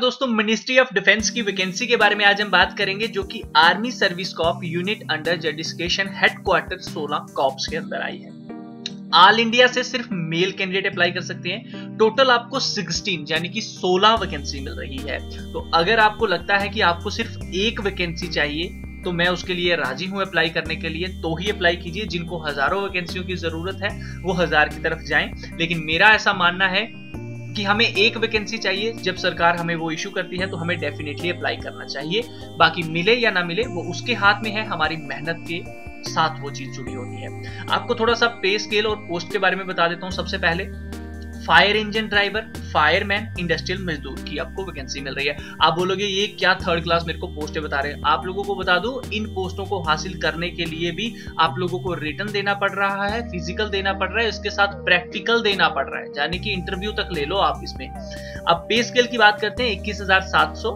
दोस्तों, ministry of defence की vacancy के बारे में आज हम बात करेंगे, जो कि army service corp unit under jurisdiction headquarter 16 corps के अंदर आई है। ऑल इंडिया से सिर्फ मेल कैंडिडेट अप्लाई कर सकते हैं। टोटल आपको 16 यानी कि 16 वैकेंसी मिल रही है। तो अगर आपको लगता है कि आपको सिर्फ एक वैकेंसी चाहिए तो मैं उसके लिए राजी हूं अप्लाई करने के लिए, तो ही अप्लाई कीजिए। जिनको हजारों वैकेंसियों की जरूरत है वो 1000 की तरफ जाएं। लेकिन मेरा ऐसा मानना है कि हमें एक वैकेंसी चाहिए। जब सरकार हमें वो इशू करती है तो हमें डेफिनेटली अप्लाई करना चाहिए। बाकी मिले या ना मिले वो उसके हाथ में है, हमारी मेहनत के साथ वो चीज जुड़ी होती है। आपको थोड़ा सा पे स्केल और पोस्ट के बारे में बता देता हूं। सबसे पहले fire engine driver, fireman, industrial मजदूर की आपको वैकेंसी मिल रही है। आप बोलोगे ये क्या थर्ड क्लास मेरे को पोस्टें बता रहे हैं। आप लोगों को बता दूं, इन पोस्टों को हासिल करने के लिए भी आप लोगों को रिटन देना पड़ रहा है, फिजिकल देना पड़ रहा है, इसके साथ प्रैक्टिकल देना पड़ रहा है, यानी कि इंटरव्यू तक ले लो आप इसमें। अब पे स्केल की बात करते हैं। 21,700,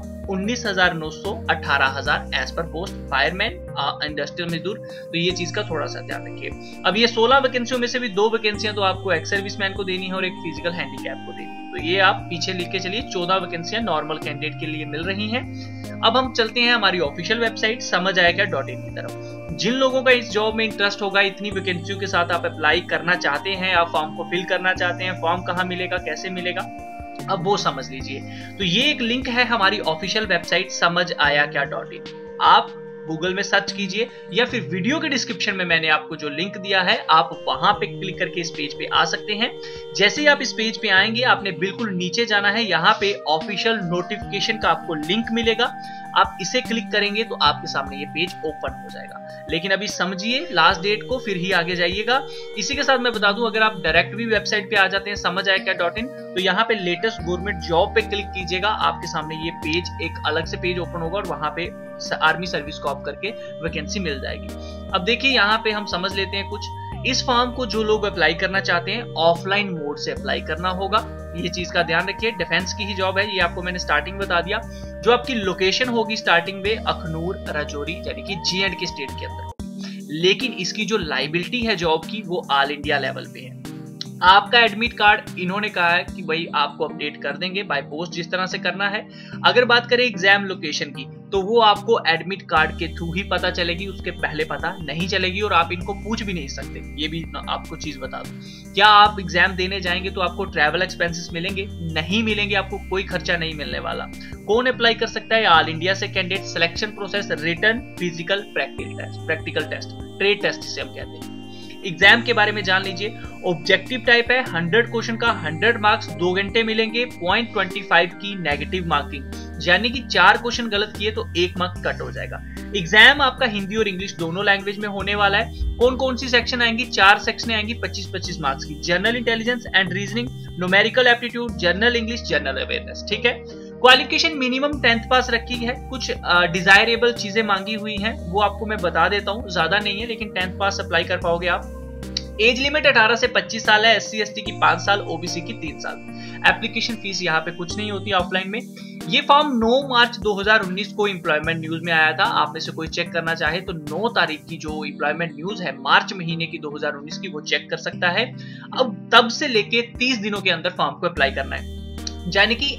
19,900, 18,000 as per post fireman, industrial मजदूर। तो ये चीज का थोड़ा सा ध्यान रखिए। अब ये 16 वैकेंसियों में से भी 2 वैकेंसियां तो आपको एक्स सर्विसमैन को देनी है और एक फिजिकल हैंडीकैप को देनी है। तो ये आप पीछे लिख के चलिए, 14 वैकेंसियां नॉर्मल कैंडिडेट के लिए मिल रही हैं। अब हम चलते हैं हमारी ऑफिशियल वेबसाइट समझ आएगा .in की तरफ। जिन लोगों का इस जॉब में इंटरेस्ट होगा, इतनी वैकेंसियों के साथ आप अप्लाई करना चाहते हैं, आप फॉर्म को फिल करना चाहते हैं, फॉर्म कहां मिलेगा, कैसे मिलेगा, अब वो समझ लीजिए। तो ये एक लिंक है हमारी ऑफिशियल वेबसाइट समझ आया क्या .in। आप गूगल में सर्च कीजिए या फिर वीडियो के डिस्क्रिप्शन में मैंने आपको जो लिंक दिया है, आप वहां पे क्लिक करके इस पेज पे आ सकते हैं। जैसे ही आप इस पेज पे आएंगे, आपने बिल्कुल नीचे जाना है। यहाँ पे ऑफिशियल नोटिफिकेशन का आपको लिंक मिलेगा। आप इसे क्लिक करेंगे तो आपके सामने ये पेज ओपन हो जाएगा। लेकिन अभी समझिए लास्ट डेट को, फिर ही आगे जाइएगा। इसी के साथ मैं बता दूं, अगर आप डायरेक्ट भी वेबसाइट पे आ जाते हैं समझ आया क्या .in, तो यहाँ पे लेटेस्ट गवर्नमेंट जॉब पे क्लिक कीजिएगा। आपके सामने ये पेज, एक अलग से पेज ओपन होगा और वहां पे आर्मी सर्विस कॉर्प करके वैकेंसी मिल जाएगी। अब देखिए यहाँ पे हम समझ लेते हैं कुछ। इस फॉर्म को जो लोग अप्लाई करना चाहते हैं, ऑफलाइन मोड से अप्लाई करना होगा। ये चीज का ध्यान रखिए। डिफेंस की ही जॉब है, ये आपको मैंने स्टार्टिंग बता दिया। जो आपकी लोकेशन होगी स्टार्टिंग में अखनूर, राजौरी यानी कि J&K स्टेट के अंदर होगी। लेकिन इसकी जो लाइबिलिटी है जॉब की, वो ऑल इंडिया लेवल पे है। आपका एडमिट कार्ड इन्होंने कहा है कि भाई आपको अपडेट कर देंगे बाय पोस्ट, जिस तरह से करना है। अगर बात करें एग्जाम लोकेशन की, तो वो आपको एडमिट कार्ड के थ्रू ही पता चलेगी, उसके पहले पता नहीं चलेगी और आप इनको पूछ भी नहीं सकते। ये भी आपको चीज बता दूं। क्या आप एग्जाम देने जाएंगे तो आपको ट्रैवल एक्सपेंसेस मिलेंगे? नहीं मिलेंगे, आपको कोई खर्चा नहीं मिलने वाला। कौन अप्लाई कर सकता है? ऑल इंडिया से candidate. Selection process written, physical, practical test, trade test जिसे हम कहते हैं। एग्जाम के बारे में जान लीजिए। ऑब्जेक्टिव टाइप है, 100 क्वेश्चन का 100 मार्क्स 2 घंटे मिलेंगे। 0.25 की नेगेटिव मार्किंग, यानी कि 4 क्वेश्चन गलत किए तो 1 मार्क कट हो जाएगा। एग्जाम आपका हिंदी और इंग्लिश दोनों लैंग्वेज में होने वाला है। कौन कौन सी सेक्शन आएंगी? 4 सेक्शन आएंगी 25-25 मार्क्स की। General intelligence and reasoning, numerical aptitude, general English, general awareness. ठीक है। क्वालिफिकेशन मिनिमम 10th पास रखी है। कुछ डिजायरेबल चीजें मांगी हुई हैं, वो आपको मैं बता देता हूं। ज्यादा नहीं है, लेकिन 10th पास अप्लाई कर पाओगे आप। एज लिमिट 18 से 25 साल है। SC/ST की 5 साल, OBC की 3 साल। एप्लीकेशन फीस यहाँ पे कुछ नहीं होती ऑफलाइन में। ये फॉर्म 9 मार्च 2019 को एम्प्लॉयमेंट न्यूज में आया था। आप में से कोई चेक करना चाहे तो 9 तारीख की जो एम्प्लॉयमेंट न्यूज है मार्च महीने की 2019 की, वो चेक कर सकता है। अब तब से लेके 30 दिनों के अंदर फॉर्म को अप्लाई करना है, यानी कि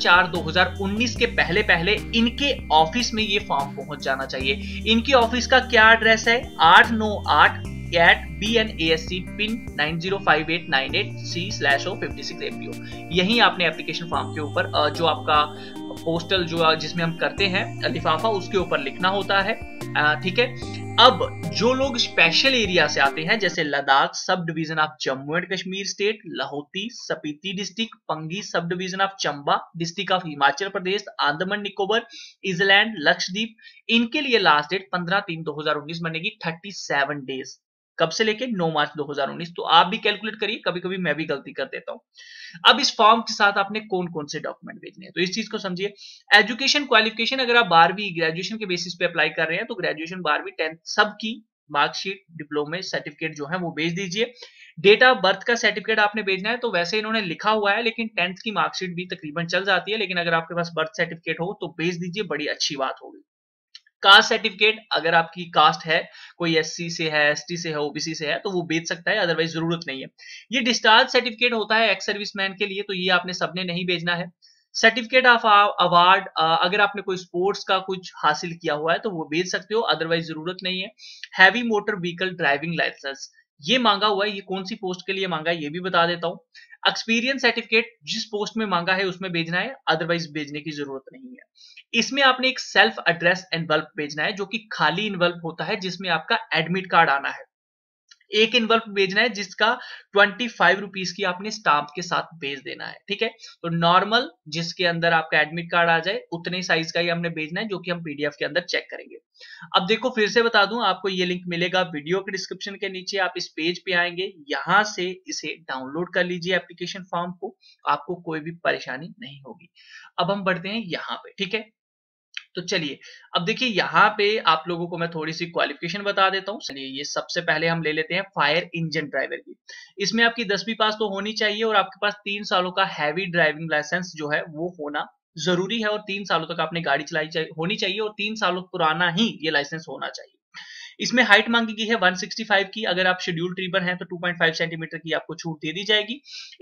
8/4/2019 के पहले पहले इनके ऑफिस में ये फॉर्म पहुंच जाना चाहिए। इनकी ऑफिस का क्या एड्रेस है? 898 BNASC पिन 905898C/056APO। यही आपने एप्लीकेशन फॉर्म के ऊपर जो आपका पोस्टल जो जिसमें हम करते हैं लिफाफा, उसके ऊपर लिखना होता है। ठीक है। अब जो लोग स्पेशल एरिया से आते हैं, जैसे Ladakh sub division of Jammu and Kashmir state, Lahaul Spiti district, Pangi sub division of Chamba district of Himachal Pradesh, Andaman Nicobar, island, Lakshadweep, इनके लिए लास्ट डेट 15/3/2019 बनेगी। 37 डेज। कब से लेके 9 मार्च 2019। तो आप भी कैलकुलेट करिए, कभी कभी मैं भी गलती कर देता हूं। अब इस फॉर्म के साथ आपने कौन कौन से डॉक्यूमेंट भेजने हैं, तो इस चीज को समझिए। एजुकेशन क्वालिफिकेशन, अगर आप 12वीं ग्रेजुएशन के बेसिस पे अप्लाई कर रहे हैं तो ग्रेजुएशन 12वीं 10th सबकी मार्कशीट, डिप्लोमे सर्टिफिकेट जो है वो भेज दीजिए। डेट ऑफ बर्थ का सर्टिफिकेट आपने भेजना है, तो वैसे इन्होंने लिखा हुआ है, लेकिन 10th की मार्कशीट भी तकरीबन चल जाती है। लेकिन अगर आपके पास बर्थ सर्टिफिकेट हो तो भेज दीजिए, बड़ी अच्छी बात होगी। कास्ट सर्टिफिकेट, अगर आपकी कास्ट है, कोई SC से है, ST से है, OBC से है, तो वो भेज सकता है, अदरवाइज जरूरत नहीं है। ये डिस्चार्ज सर्टिफिकेट होता है एक्स सर्विसमैन के लिए, तो ये आपने सबने नहीं भेजना है। सर्टिफिकेट ऑफ अवार्ड, अगर आपने कोई स्पोर्ट्स का कुछ हासिल किया हुआ है तो वो भेज सकते हो, अदरवाइज जरूरत नहीं है। Heavy motor vehicle driving licence ये मांगा हुआ है, ये कौन सी पोस्ट के लिए मांगा है ये भी बता देता हूँ। एक्सपीरियंस सर्टिफिकेट जिस पोस्ट में मांगा है उसमें भेजना है, अदरवाइज भेजने की जरूरत नहीं है। इसमें आपने एक सेल्फ एड्रेस एनवल्प भेजना है जो कि खाली एनवल्प होता है जिसमें आपका एडमिट कार्ड आना है। एक इनवल्प भेजना है जिसका 25 रुपीज की आपने स्टाम्प के साथ भेज देना है, ठीक है। तो नॉर्मल जिसके अंदर आपका एडमिट कार्ड आ जाए उतने साइज का ही हमने भेजना है, जो कि हम पीडीएफ के अंदर चेक करेंगे। अब देखो फिर से बता दूं, आपको ये लिंक मिलेगा वीडियो के डिस्क्रिप्शन के नीचे, आप इस पेज पे आएंगे, यहां से इसे डाउनलोड कर लीजिए एप्लीकेशन फॉर्म को, आपको कोई भी परेशानी नहीं होगी। अब हम बढ़ते हैं यहाँ पे, ठीक है। तो चलिए अब देखिए यहाँ पे आप लोगों को मैं थोड़ी सी क्वालिफिकेशन बता देता हूँ। चलिए ये सबसे पहले हम ले लेते हैं फायर इंजन ड्राइवर की। इसमें आपकी 10वीं पास तो होनी चाहिए और आपके पास 3 सालों का हैवी ड्राइविंग लाइसेंस जो है वो होना जरूरी है, और 3 सालों तक आपने गाड़ी चलाई होनी चाहिए, और 3 सालों पुराना ही ये लाइसेंस होना चाहिए। इसमें हाइट मांगी गई है 165 की, अगर आप शेड्यूल ट्रिबर हैं तो 2.5 सेंटीमीटर की आपको छूट दे दी जाएगी।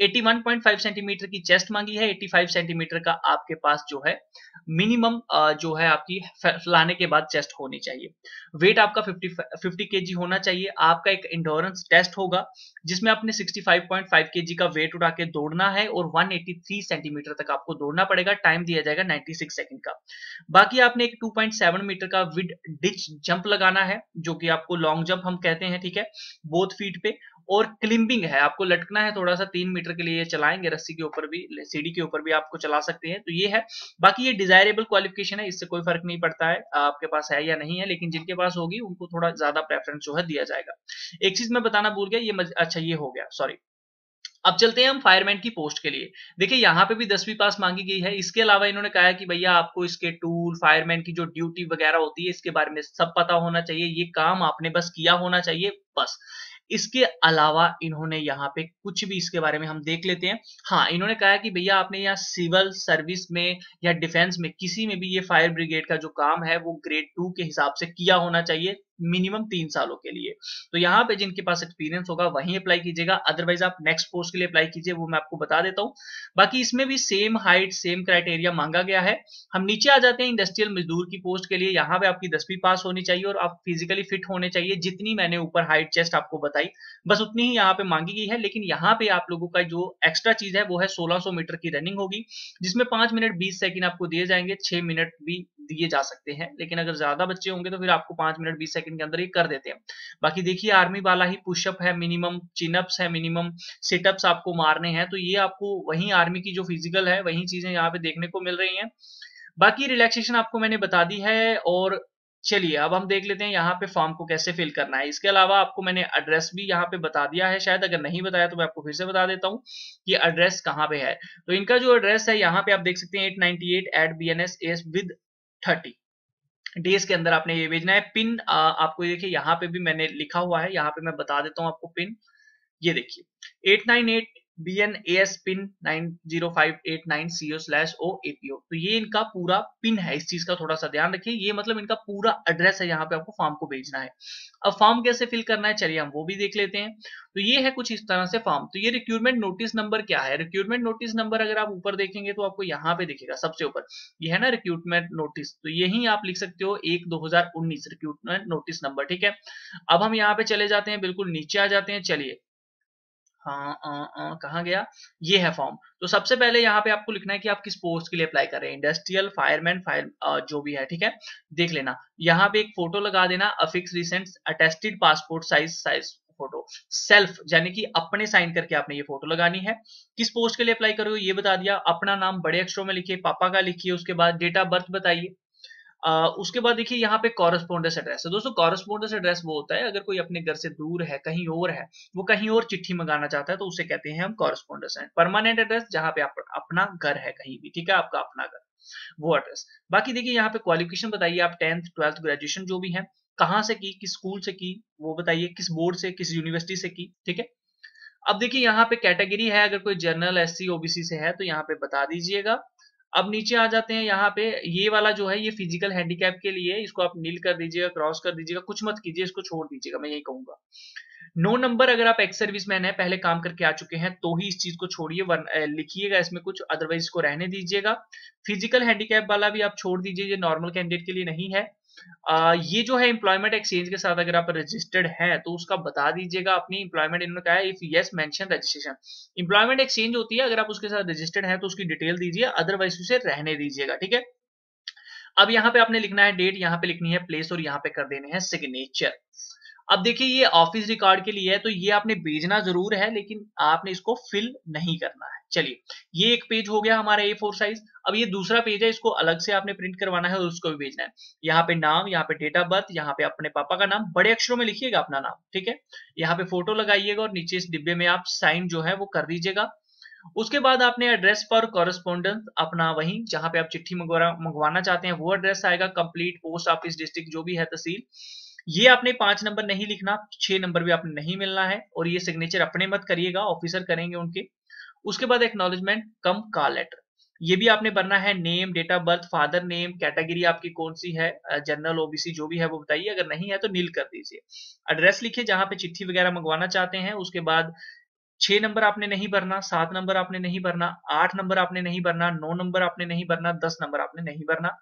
81.5 सेंटीमीटर की चेस्ट मांगी है, 85 सेंटीमीटर का आपके पास जो है मिनिमम जो है आपकी फैलाने के बाद चेस्ट होनी चाहिए। वेट आपका 50 केजी होना चाहिए। आपका एक इंडोरेंस टेस्ट होगा जिसमें आपने 65.5 केजी का वेट उठा के दौड़ना है और 183 सेंटीमीटर तक आपको दौड़ना पड़ेगा। टाइम दिया जाएगा 96 सेकंड का। बाकी आपने एक 2.7 मीटर का विड डिच जंप लगाना है जो कि आपको लॉन्ग जंप हम कहते हैं, ठीक है, बोथ फीट पे। और क्लिंबिंग है, आपको लटकना है थोड़ा सा, 3 मीटर के लिए चलाएंगे, रस्सी के ऊपर भी, सीढ़ी के ऊपर भी आपको चला सकते हैं। तो ये है, बाकी ये डिजायरेबल क्वालिफिकेशन है, इससे कोई फर्क नहीं पड़ता है आपके पास है या नहीं है, लेकिन जिनके पास होगी उनको थोड़ा ज्यादा प्रेफरेंस जो है दिया जाएगा। एक चीज मैं बताना भूल गया, ये अच्छा ये हो गया, सॉरी। अब चलते हैं हम फायरमैन की पोस्ट के लिए। देखिए यहाँ पे भी 10वीं पास मांगी गई है। इसके अलावा इन्होंने कहा है कि भैया आपको इसके टूल, फायरमैन की जो ड्यूटी वगैरह होती है इसके बारे में सब पता होना चाहिए, ये काम आपने बस किया होना चाहिए, बस। इसके अलावा इन्होंने यहाँ पे कुछ भी इसके बारे में हम देख लेते हैं। हाँ, इन्होंने कहा है कि भैया आपने यहाँ सिविल सर्विस में या डिफेंस में किसी में भी ये फायर ब्रिगेड का जो काम है वो ग्रेड 2 के हिसाब से किया होना चाहिए, मिनिमम 3 सालों के लिए। तो यहाँ पे जिनके पास एक्सपीरियंस होगा वहीं अप्लाई कीजिएगा, अदरवाइज आप नेक्स्ट पोस्ट के लिए अप्लाई कीजिए, वो मैं आपको बता देता हूँ। बाकी इसमें भी सेम हाइट सेम क्राइटेरिया मांगा गया है। हम नीचे आ जाते हैं इंडस्ट्रियल मजदूर की पोस्ट के लिए। यहाँ पे आपकी 10वीं पास होनी चाहिए और आप फिजिकली फिट होने चाहिए, जितनी मैंने ऊपर हाइट चेस्ट आपको बताई बस उतनी ही यहाँ पे मांगी गई है। लेकिन यहाँ पे आप लोगों का जो एक्स्ट्रा चीज है वो है 1600 मीटर की रनिंग होगी, जिसमें 5 मिनट 20 सेकंड आपको दिए जाएंगे, 6 मिनट भी दिए जा सकते हैं, लेकिन अगर ज्यादा बच्चे होंगे तो फिर आपको 5 मिनट 20 सेकंड के अंदर ये कर देते हैं। बाकी देखिए आर्मी वाला ही पुशअप है मिनिमम, चिनअप्स है मिनिमम, सिटअप्स आपको मारने हैं, तो ये आपको वही आर्मी की जो फिजिकल है वही चीजें यहाँ पे देखने को मिल रही हैं। बाकी रिलैक्सेशन आपको मैंने बता दी है। और चलिए अब हम देख लेते हैं यहाँ पे फॉर्म को कैसे फिल करना है। इसके अलावा आपको मैंने एड्रेस भी यहाँ पे बता दिया है, शायद अगर नहीं बताया तो मैं आपको फिर से बता देता हूँ कि एड्रेस कहाँ पे है। तो इनका जो एड्रेस है यहाँ पे आप देख सकते हैं 898 at BNS AS with 30 days के अंदर आपने ये भेजना है। पिन आपको देखिए यहाँ पे भी मैंने लिखा हुआ है, यहाँ पे मैं बता देता हूँ आपको पिन, ये देखिए 898 BNAS पिन 90589CO/OAPO। तो ये इनका पूरा पिन है, इस चीज का थोड़ा सा ध्यान रखिए, ये मतलब इनका पूरा एड्रेस है, यहाँ पे आपको फॉर्म को भेजना है। अब फॉर्म कैसे फिल करना है चलिए हम वो भी देख लेते हैं। तो ये है कुछ इस तरह से फॉर्म। तो ये रिक्रूटमेंट नोटिस नंबर क्या है, रिक्रूटमेंट नोटिस नंबर अगर आप ऊपर देखेंगे तो आपको यहाँ पे दिखेगा सबसे ऊपर, ये है ना रिक्रूटमेंट नोटिस, तो यही आप लिख सकते हो 1/2019 रिक्रूटमेंट नोटिस नंबर, ठीक है। अब हम यहाँ पे चले जाते हैं, बिल्कुल नीचे आ जाते हैं, चलिए हाँ कहाँ गया, ये है फॉर्म। तो सबसे पहले यहाँ पे आपको लिखना है कि आप किस पोस्ट के लिए अप्लाई कर रहे हैं, इंडस्ट्रियल, फायरमैन, फायर जो भी है, ठीक है। देख लेना यहाँ पे एक फोटो लगा देना, affix recent attested passport size photo, self यानी कि अपने साइन करके आपने ये फोटो लगानी है। किस पोस्ट के लिए अप्लाई करोगे ये बता दिया, अपना नाम बड़े अक्षरों में लिखिए, पापा का लिखिए, उसके बाद डेट ऑफ बर्थ बताइए। उसके बाद देखिए यहाँ पे कॉरेस्पोंडेंस एड्रेस है। दोस्तों कॉरेस्पोंडेंस एड्रेस वो होता है अगर कोई अपने घर से दूर है, कहीं और है, वो कहीं और चिट्ठी मंगाना चाहता है तो उसे कहते हैं हम कॉरेस्पोंडेंस। परमानेंट एड्रेस जहाँ पे अपना घर है कहीं भी, ठीक है, आपका अपना घर, वो एड्रेस। बाकी देखिए यहाँ पे क्वालिफिकेशन बताइए, आप 10th 12th ग्रेजुएशन जो भी है, कहाँ से की, किस स्कूल से की वो बताइए, किस बोर्ड से, किस यूनिवर्सिटी से की, ठीक है। अब देखिए यहाँ पे कैटेगरी है, अगर कोई जनरल SC OBC से है तो यहाँ पे बता दीजिएगा। अब नीचे आ जाते हैं यहाँ पे, ये वाला जो है ये फिजिकल हैंडीकैप के लिए, इसको आप नील कर दीजिएगा, क्रॉस कर दीजिएगा, कुछ मत कीजिए, इसको छोड़ दीजिएगा, मैं यही कहूंगा। 9 नंबर, अगर आप एक्स सर्विसमैन है, पहले काम करके आ चुके हैं, तो ही इस चीज को छोड़िए, लिखिएगा इसमें कुछ, अदरवाइज इसको रहने दीजिएगा। फिजिकल हैंडीकैप वाला भी आप छोड़ दीजिए, ये नॉर्मल कैंडिडेट के लिए नहीं है। ये जो है एम्प्लॉयमेंट एक्सचेंज के साथ अगर आप रजिस्टर्ड हैं तो उसका बता दीजिएगा अपनी एम्प्लॉयमेंट, इन्होंने कहा है if yes mention registration. Employment exchange होती है, अगर आप उसके साथ रजिस्टर्ड हैं तो उसकी डिटेल दीजिए, अदरवाइज उसे रहने दीजिएगा, ठीक है। अब यहाँ पे आपने लिखना है डेट, यहाँ पे लिखनी है प्लेस, और यहाँ पे कर देने हैं सिग्नेचर। अब देखिए ये ऑफिस रिकॉर्ड के लिए है, तो ये आपने भेजना जरूर है, लेकिन आपने इसको फिल नहीं करना है। चलिए, ये एक पेज हो गया हमारा A4 साइज। अब ये दूसरा पेज है, इसको अलग से आपने प्रिंट करवाना है और उसको भी भेजना है। यहाँ पे नाम, यहाँ पे डेट ऑफ बर्थ, यहाँ पे अपने पापा का नाम, बड़े अक्षरों में लिखिएगा अपना नाम, ठीक है। यहाँ पे फोटो लगाइएगा और नीचे इस डिब्बे में आप साइन जो है वो कर दीजिएगा। उसके बाद आपने एड्रेस पर कॉरेस्पॉन्डेंस अपना वहीं जहां पे आप चिट्ठी मंगवाना चाहते हैं वो एड्रेस आएगा, कंप्लीट पोस्ट ऑफिस डिस्ट्रिक्ट जो भी है तहसील। ये आपने 5 नंबर नहीं लिखना, 6 नंबर भी आपने नहीं मिलना है, और ये सिग्नेचर अपने मत करिएगा, ऑफिसर करेंगे उनके। उसके बाद एक्नॉलेजमेंट कम कॉल लेटर, ये भी आपने भरना है, name, date of birth, father name, category आपकी कौन सी है, जनरल, ओबीसी जो भी है वो बताइए, अगर नहीं है तो नील कर दीजिए। एड्रेस लिखिए जहां पे चिट्ठी वगैरह मंगवाना चाहते हैं। उसके बाद 6 नंबर आपने नहीं भरना, 7 नंबर आपने नहीं भरना, 8 नंबर आपने नहीं भरना, 9 नंबर आपने नहीं भरना, 10 नंबर आपने नहीं भरना।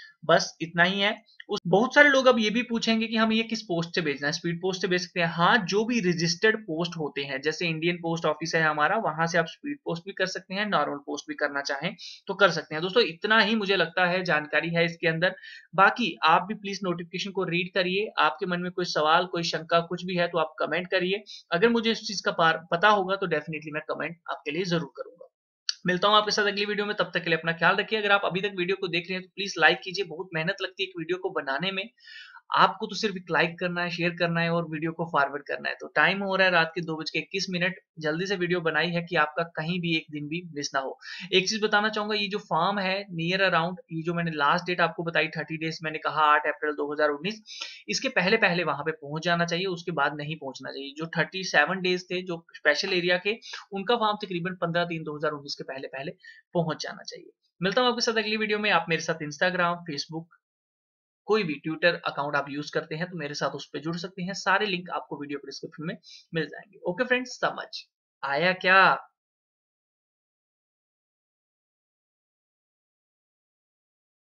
बस इतना ही है। बहुत सारे लोग अब ये भी पूछेंगे कि हम ये किस पोस्ट से भेजना है, स्पीड पोस्ट से भेज सकते हैं। हाँ, जो भी रजिस्टर्ड पोस्ट होते हैं, जैसे इंडियन पोस्ट ऑफिस है हमारा, वहां से आप स्पीड पोस्ट भी कर सकते हैं, नॉर्मल पोस्ट भी करना चाहें तो कर सकते हैं। दोस्तों इतना ही मुझे लगता है जानकारी है इसके अंदर। बाकी आप भी प्लीज नोटिफिकेशन को रीड करिए, आपके मन में कोई सवाल, कोई शंका कुछ भी है तो आप कमेंट करिए। अगर मुझे इस चीज का पता होगा तो डेफिनेटली मैं कमेंट आपके लिए जरूर करूंगा। मिलता हूं आपके साथ अगली वीडियो में, तब तक के लिए अपना ख्याल रखिए। अगर आप अभी तक वीडियो को देख रहे हैं तो प्लीज लाइक कीजिए, बहुत मेहनत लगती है एक वीडियो को बनाने में। आपको तो सिर्फ एक लाइक करना है, शेयर करना है और वीडियो को फॉरवर्ड करना है। तो टाइम हो रहा है रात के 2:21, जल्दी से वीडियो बनाई है कि आपका कहीं भी एक दिन भी मिस ना हो। एक चीज बताना चाहूंगा, ये जो फॉर्म है नियर अराउंड, ये जो मैंने लास्ट डेट आपको बताई 30 डेज, मैंने कहा 8 अप्रैल 2019, इसके पहले पहले वहां पे पहुंच जाना चाहिए, उसके बाद नहीं पहुंचना चाहिए। जो 37 डेज थे जो स्पेशल एरिया के, उनका फॉर्म तकरीबन 15/3/2019 के पहले पहले पहुंच जाना चाहिए। मिलता हूं आपके साथ अगली वीडियो में। आप मेरे साथ इंस्टाग्राम, फेसबुक, कोई भी ट्विटर अकाउंट आप यूज करते हैं तो मेरे साथ उस पर जुड़ सकते हैं, सारे लिंक आपको वीडियो डिस्क्रिप्शन में मिल जाएंगे। ओके फ्रेंड्स, समझ आया क्या?